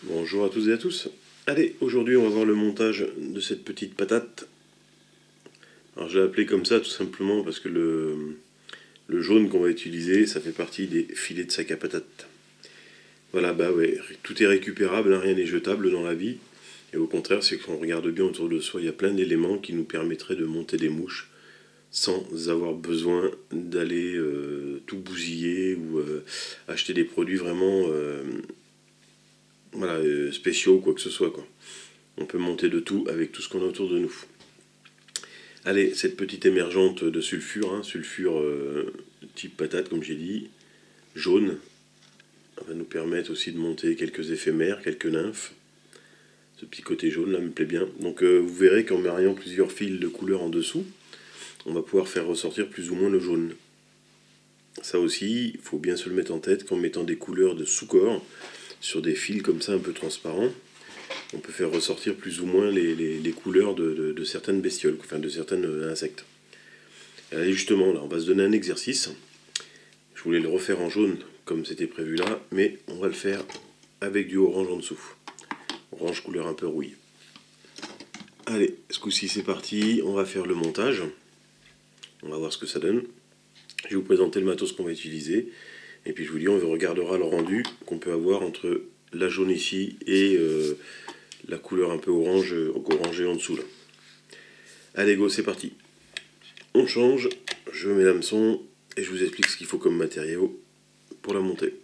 Bonjour à tous et à tous. Allez, aujourd'hui on va voir le montage de cette petite patate. Alors je l'ai appelé comme ça tout simplement parce que le jaune qu'on va utiliser, ça fait partie des filets de sac à patates. Voilà, bah ouais, tout est récupérable, hein, rien n'est jetable dans la vie. Et au contraire, c'est qu'on regarde bien autour de soi, il y a plein d'éléments qui nous permettraient de monter des mouches sans avoir besoin d'aller tout bousiller ou acheter des produits vraiment voilà, spéciaux, quoi que ce soit, quoi. On peut monter de tout avec tout ce qu'on a autour de nous. Allez, cette petite émergente de sulfure, hein, sulfure type patate comme j'ai dit, jaune, va nous permettre aussi de monter quelques éphémères, quelques nymphes. Ce petit côté jaune là me plaît bien. Donc vous verrez qu'en mariant plusieurs fils de couleur en dessous, on va pouvoir faire ressortir plus ou moins le jaune. Ça aussi, il faut bien se le mettre en tête qu'en mettant des couleurs de sous-corps sur des fils comme ça un peu transparents, on peut faire ressortir plus ou moins les couleurs de certaines bestioles, enfin de certains insectes. Et allez, justement, là, on va se donner un exercice. Je voulais le refaire en jaune comme c'était prévu là, mais on va le faire avec du orange en dessous. Orange couleur un peu rouille. Allez, ce coup-ci c'est parti, on va faire le montage. On va voir ce que ça donne. Je vais vous présenter le matos qu'on va utiliser. Et puis je vous dis, on regardera le rendu qu'on peut avoir entre la jaune ici et la couleur un peu orange, orangée en dessous là. Allez go, c'est parti. On change, je mets l'hameçon et je vous explique ce qu'il faut comme matériaux pour la monter.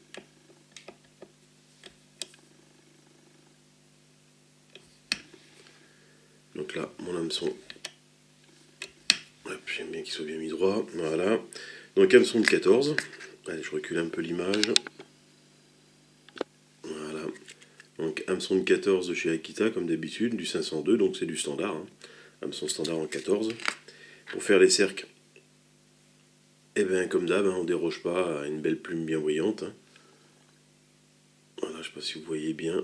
Donc là, mon hameçon, j'aime bien qu'il soit bien mis droit, voilà. Donc hameçon de 14, allez je recule un peu l'image, voilà. Donc hameçon de 14 de chez Akita comme d'habitude, du 502, donc c'est du standard, hein. Hameçon standard en 14. Pour faire les cercles, et bien comme d'hab, hein, on ne déroge pas à une belle plume bien brillante. Hein. Voilà, je ne sais pas si vous voyez bien.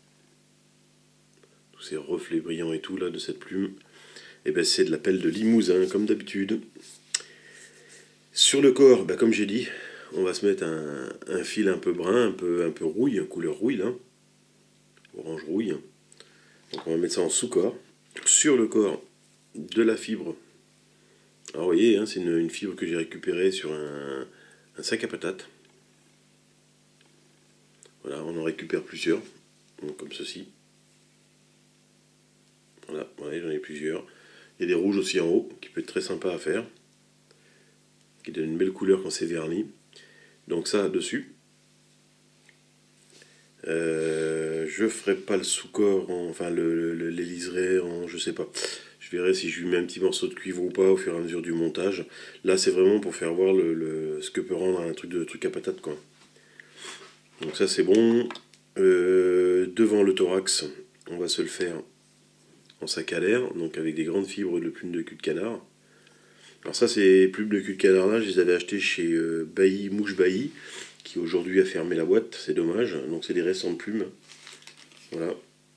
Tous ces reflets brillants et tout là de cette plume. Et ben c'est de la pelle de limousin comme d'habitude. Sur le corps, ben, comme j'ai dit, on va se mettre un fil un peu brun, un peu rouille, couleur rouille là. Orange rouille. Donc on va mettre ça en sous-corps. Sur le corps, de la fibre. Alors vous voyez, hein, c'est une fibre que j'ai récupérée sur un sac à patates. Voilà, on en récupère plusieurs, donc comme ceci. Voilà, j'en ai plusieurs. Il y a des rouges aussi en haut, qui peut être très sympa à faire, qui donne une belle couleur quand c'est verni. Donc ça, dessus. Je ferai pas le sous-corps, enfin les liserés en, je sais pas. Je verrai si je lui mets un petit morceau de cuivre ou pas au fur et à mesure du montage. Là, c'est vraiment pour faire voir ce que peut rendre un truc à patate, quoi. Donc ça, c'est bon. Devant le thorax, on va se le faire en sac à l'air, donc avec des grandes fibres de plumes de cul de canard. Alors ça, ces plumes de cul de canard là, je les avais achetées chez Bailly, Mouche Bailly, qui aujourd'hui a fermé la boîte, c'est dommage. Donc c'est des récentes plumes. Voilà.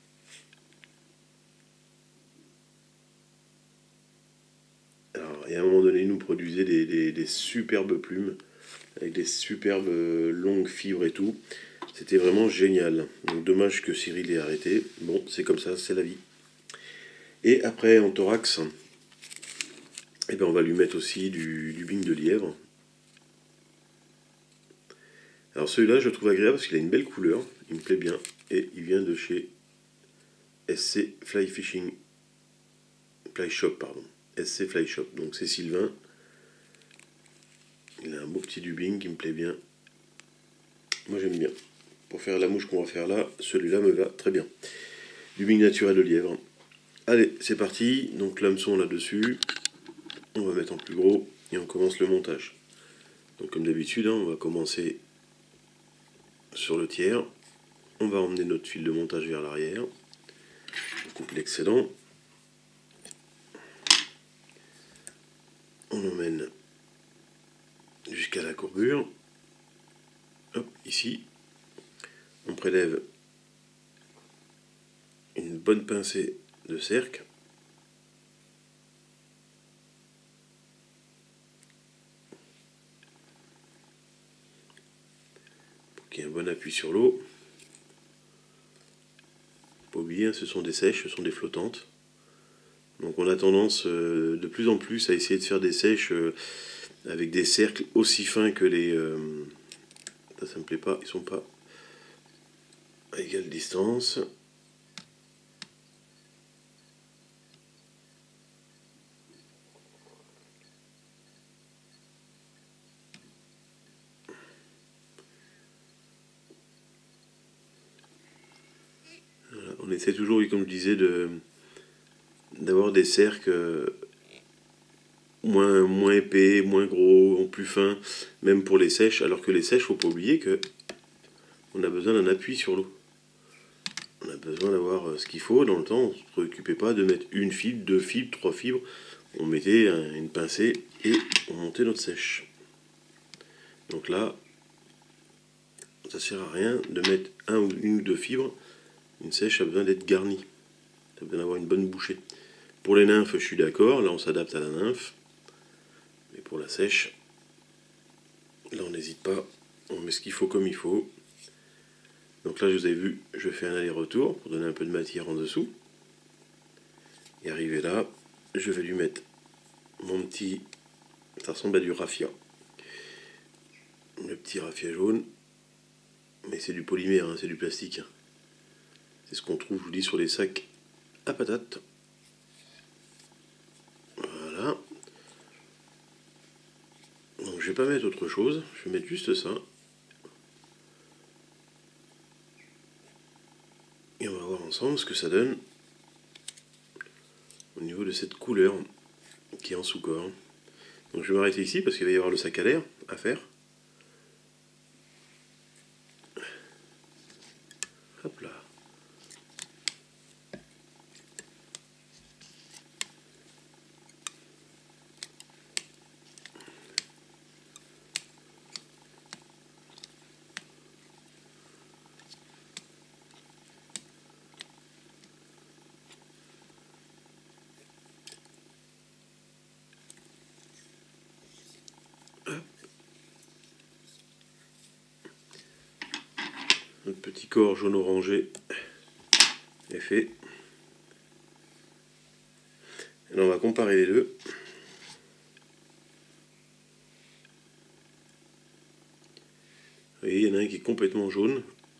Alors, et à un moment donné, ils nous produisaient des superbes plumes, avec des superbes longues fibres et tout. C'était vraiment génial. Donc dommage que Cyril ait arrêté. Bon, c'est comme ça, c'est la vie. Et après, en thorax, eh ben, on va lui mettre aussi du bing de lièvre. Alors celui-là, je le trouve agréable parce qu'il a une belle couleur, il me plaît bien, et il vient de chez SC Fly Fishing, Fly Shop, pardon, SC Fly Shop, donc c'est Sylvain. Il a un beau petit dubing qui me plaît bien. Moi j'aime bien. Pour faire la mouche qu'on va faire là, celui-là me va très bien. Dubing naturel de lièvre. Allez, c'est parti, donc l'hameçon là-dessus, on va mettre en plus gros, et on commence le montage. Donc comme d'habitude, hein, on va commencer sur le tiers, on va emmener notre fil de montage vers l'arrière, on coupe l'excédent, on emmène jusqu'à la courbure, hop, ici, on prélève une bonne pincée de cercle, pour qu'il y ait un bon appui sur l'eau. oublier, hein, ce sont des sèches, ce sont des flottantes. Donc on a tendance de plus en plus à essayer de faire des sèches avec des cercles aussi fins que les... ça me plaît pas, ils sont pas à égale distance. Voilà, on essaie toujours, comme je disais, d'avoir des cercles moins épais, moins gros, plus fins, même pour les sèches, alors que les sèches, faut pas oublier que on a besoin d'un appui sur l'eau. On a besoin d'avoir ce qu'il faut dans le temps, on ne se préoccupait pas de mettre une fibre, deux fibres, trois fibres, on mettait une pincée et on montait notre sèche. Donc là, ça sert à rien de mettre une ou deux fibres, une sèche a besoin d'être garnie, ça a besoin d'avoir une bonne bouchée. Pour les nymphes, je suis d'accord, là on s'adapte à la nymphe. Mais pour la sèche, là on n'hésite pas, on met ce qu'il faut comme il faut. Donc là je vous ai vu, je fais un aller-retour pour donner un peu de matière en dessous. Et arrivé là, je vais lui mettre mon petit, ça ressemble à du raffia. Le petit raffia jaune, mais c'est du polymère, hein, c'est du plastique. C'est ce qu'on trouve, je vous dis, sur les sacs à patates. Voilà. Donc je vais pas mettre autre chose, je vais mettre juste ça. Et on va voir ensemble ce que ça donne au niveau de cette couleur qui est en sous-corps. Donc je vais m'arrêter ici parce qu'il va y avoir le sac à l'air à faire. Hop là. Notre petit corps jaune orangé est fait. Et là on va comparer les deux. Vous voyez, il y en a un qui est complètement jaune.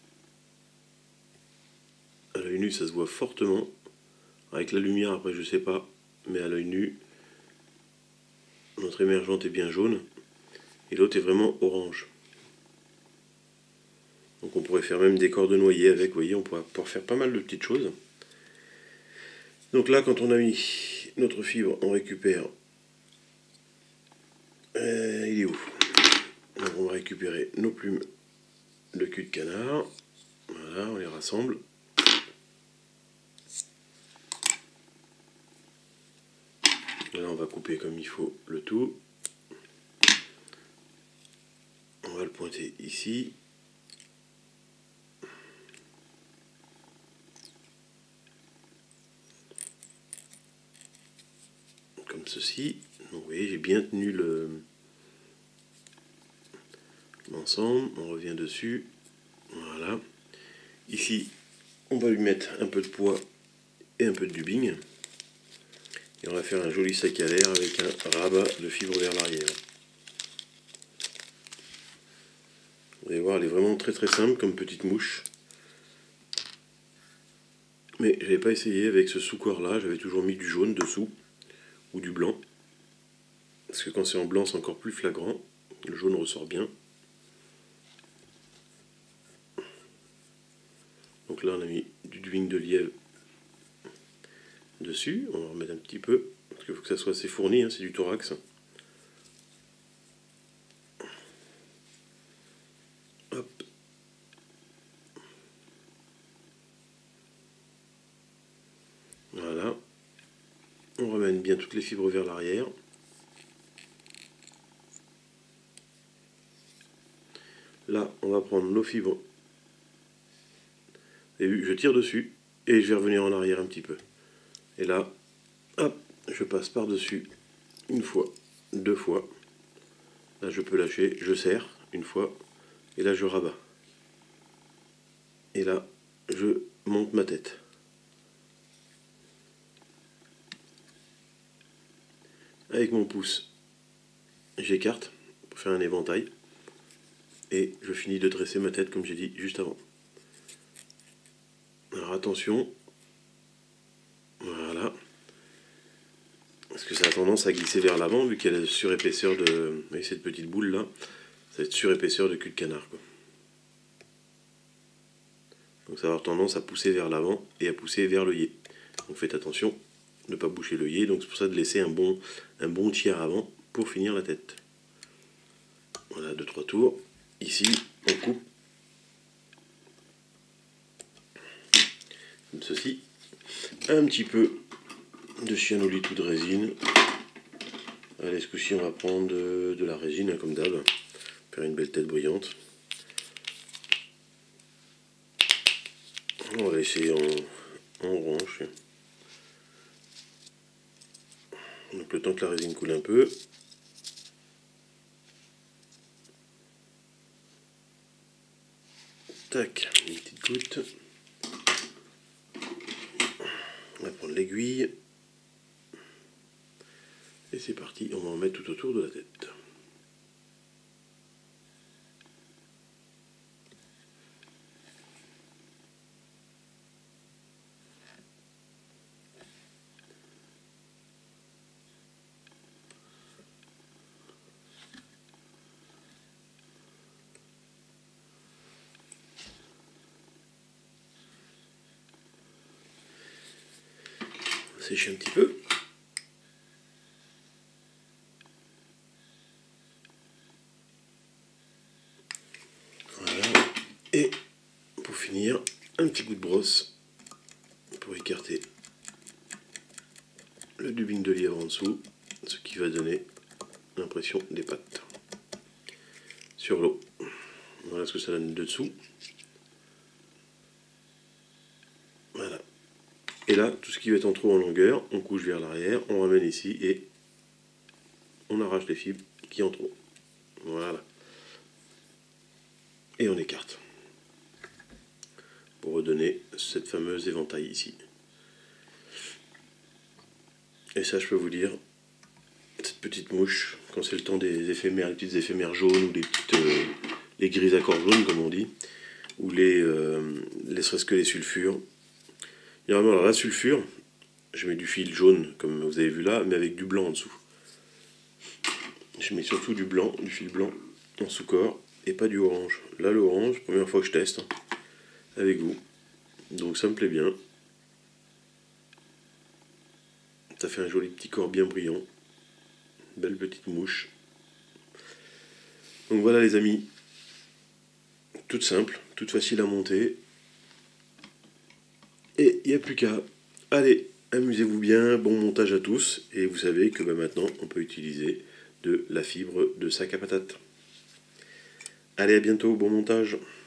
À l'œil nu, ça se voit fortement. Avec la lumière, après, je sais pas. Mais à l'œil nu, notre émergente est bien jaune. Et l'autre est vraiment orange. Donc on pourrait faire même des corps de noyer avec. Vous voyez, on pourrait pouvoir faire pas mal de petites choses. Donc là, quand on a mis notre fibre, on récupère... il est où? Donc on va récupérer nos plumes de cul de canard. Voilà, on les rassemble. Là, on va couper comme il faut le tout. On va le pointer ici. Comme ceci. Donc, vous voyez, j'ai bien tenu l'ensemble. On revient dessus. Voilà. Ici, on va lui mettre un peu de poids et un peu de dubbing. Et on va faire un joli sac à l'air avec un rabat de fibre vers l'arrière. Vous allez voir, elle est vraiment très très simple comme petite mouche. Mais je n'avais pas essayé avec ce sous-corps là, j'avais toujours mis du jaune dessous, ou du blanc. Parce que quand c'est en blanc, c'est encore plus flagrant. Le jaune ressort bien. Donc là, on a mis du dubbing de lièvre dessus. On va en remettre un petit peu, parce qu'il faut que ça soit assez fourni, hein, c'est du thorax. Hop. Voilà. On ramène bien toutes les fibres vers l'arrière. Là, on va prendre nos fibres. Et je tire dessus et je vais revenir en arrière un petit peu. Et là, hop, je passe par-dessus une fois, deux fois. Là, je peux lâcher, je serre une fois. Et là, je rabats. Et là, je monte ma tête. Avec mon pouce, j'écarte pour faire un éventail. Et je finis de dresser ma tête comme j'ai dit juste avant. Alors attention. Voilà. Parce que ça a tendance à glisser vers l'avant vu qu'il y a la surépaisseur de... Vous voyez cette petite boule là? Ça va être surépaisseur de cul de canard, quoi. Donc ça va avoir tendance à pousser vers l'avant et à pousser vers l'œillet. Donc faites attention de ne pas boucher l'œillet. Donc c'est pour ça de laisser un bon tiers avant pour finir la tête. Voilà, 2-3 tours. Ici, on coupe comme ceci. Un petit peu de cyanolite ou de résine. Allez, ce coup-ci, on va prendre de la résine, hein, comme d'hab. Faire une belle tête brillante. On va laisser en orange. Donc le temps que la résine coule un peu. Tac, une petite goutte. On va prendre l'aiguille. Et c'est parti, on va en mettre tout autour de la tête. On va sécher un petit peu. Et pour finir, un petit coup de brosse pour écarter le dubbing de lièvre en dessous, ce qui va donner l'impression des pattes sur l'eau. Voilà ce que ça donne de dessous. Voilà. Et là, tout ce qui va être en trop en longueur, on couche vers l'arrière, on ramène ici et on arrache les fibres qui en trop. Voilà. Et on écarte. Pour redonner cette fameuse éventail ici. Et ça, je peux vous dire, cette petite mouche, quand c'est le temps des éphémères, les petites éphémères jaunes ou les petites, les grises accords jaunes comme on dit, ou les serait-ce que les sulfures. Généralement, alors la sulfure, je mets du fil jaune comme vous avez vu là, mais avec du blanc en dessous. Je mets surtout du blanc, du fil blanc en sous-corps et pas du orange. Là, l'orange, première fois que je teste hein, avec vous. Donc ça me plaît bien. Ça fait un joli petit corps bien brillant. Belle petite mouche. Donc voilà les amis. Toute simple, toute facile à monter. Et il n'y a plus qu'à. Allez, amusez-vous bien, bon montage à tous. Et vous savez que maintenant on peut utiliser de la fibre de sac à patates. Allez, à bientôt, bon montage.